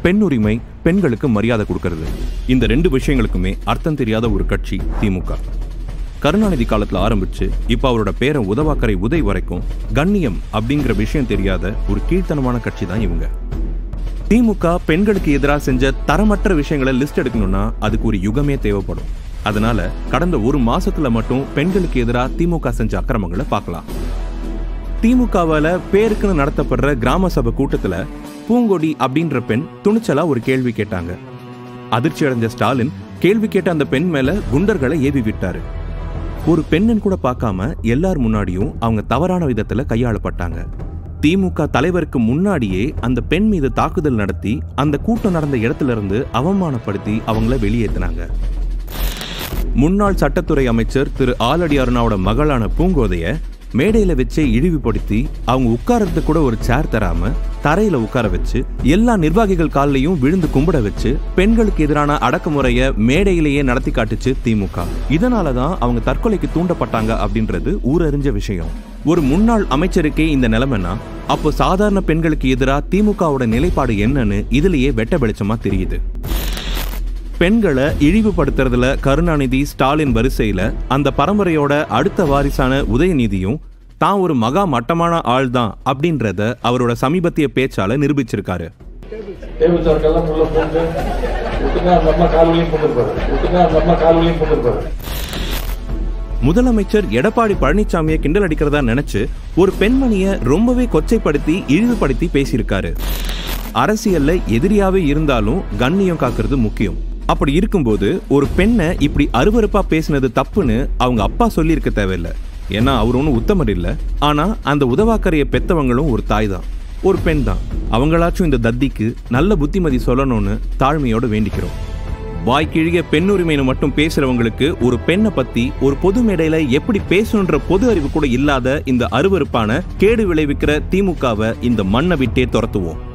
பெண் உரிமை, பெண்களுக்கு மரியாதை கொடுக்கறது. இந்த 2 விஷயங்களுக்குமே அர்த்தம் தெரியாத ஒரு கட்சி திமுக. கருணாநிதி காலத்துல ஆரம்பிச்சு இப்ப அவரோட பேரன் உதவாக்கரை உதய் வரைக்கும் கண்ணியம் அப்படிங்கிற விஷயம் தெரியாத ஒரு கீழ்த்தனமான கட்சி தான் இவங்க. திமுக பெண்களுக்கு எதிராக செஞ்ச தரமற்ற விஷயங்களை லிஸ்ட் எடுக்கணும்னா அதுக்கு ஒரு யுகமே தேவைப்படும். அதனால கடந்த ஒரு மாசத்துல மட்டும் பெண்களுக்கு எதிராக திமுக செஞ்ச அக்கிரமங்களை பார்க்கலாம். திமுகவால பேருக்குன்னு நடத்தப்படுற கிராம சபை கூட்டத்துல பூங்கொடி அப்படின்ற பெண் துணிச்சலா ஒரு கேள்வி கேட்டாங்க. அதிர்ச்சி அடைஞ்ச ஸ்டாலின் கேள்வி கேட்ட அந்த பெண் மேல குண்டர்களை ஏவி விட்டாரு. ஒரு பெண்ணன் கூட பார்க்காம எல்லார் முன்னாடியும் அவங்க தவறான விதத்துல கையாளப்பட்டாங்க. திமுக தலைவருக்கு முன்னாடியே அந்த பெண் மீது தாக்குதல் நடத்தி அந்த கூட்டம் நடந்த இடத்துல இருந்து அவமானப்படுத்தி அவங்கள வெளியேற்றினாங்க. முன்னாள் சட்டத்துறை அமைச்சர் திரு ஆலடி அருணாவோட மகளான பூங்கோதைய மேடையில வச்சே இழிவுபடுத்தி அவங்க உட்கார்றது கூட ஒரு சேர் தராம தரையில உட்கார வச்சு எல்லா நிர்வாகிகள் காலையும் விழுந்து கும்பிட வச்சு பெண்களுக்கு எதிரான அடக்குமுறைய மேடையிலேயே நடத்தி காட்டுச்சு திமுக. இதனாலதான் அவங்க தற்கொலைக்கு தூண்டப்பட்டாங்க அப்படின்றது ஊரறிஞ்ச விஷயம். ஒரு முன்னாள் அமைச்சருக்கே இந்த நிலைமைனா அப்போ சாதாரண பெண்களுக்கு எதிராக திமுகவோட நிலைப்பாடு என்னன்னு இதுலயே வெட்ட வெளிச்சமா தெரியுது. பெண்களை இழிவுபடுத்துறதுல கருணாநிதி, ஸ்டாலின் வரிசையில அந்த பரம்பரையோட அடுத்த வாரிசான உதயநிதியும் தான் ஒரு மகா மட்டமான ஆள் தான் அப்படின்றத அவரோட சமீபத்திய பேச்சால நிரூபிச்சிருக்காரு. முதலமைச்சர் எடப்பாடி பழனிசாமியை கிண்டல் அடிக்கிறதா நினைச்சு ஒரு பெண்மணியை ரொம்பவே கொச்சைப்படுத்தி இழிவுபடுத்தி பேசியிருக்காரு. அரசியல்ல எதிரியாவே இருந்தாலும் கண்ணியம் காக்கிறது முக்கியம். அப்படி இருக்கும்போது ஒரு பெண்ணை இப்படி அருவருப்பா பேசினது தப்புன்னு அவங்க அப்பா சொல்லி இருக்க தேவையில்லை. ஏன்னா அவர் ஒன்றும் உத்தமர் இல்லை. ஆனா அந்த உதவாக்கரையை பெத்தவங்களும் ஒரு தாய் தான், ஒரு பெண் தான். அவங்களாச்சும் இந்த தத்திக்கு நல்ல புத்திமதி சொல்லணும்னு தாழ்மையோட வேண்டிக்கிறோம். வாய்க்கிழிய பெண் உரிமைன்னு மட்டும் பேசுறவங்களுக்கு ஒரு பெண்ணை பத்தி ஒரு பொது மேடையில எப்படி பேசணுன்ற பொது அறிவு கூட இல்லாத இந்த அருவருப்பான கேடு விளைவிக்கிற திமுகவை இந்த மண்ணை விட்டே துரத்துவோம்.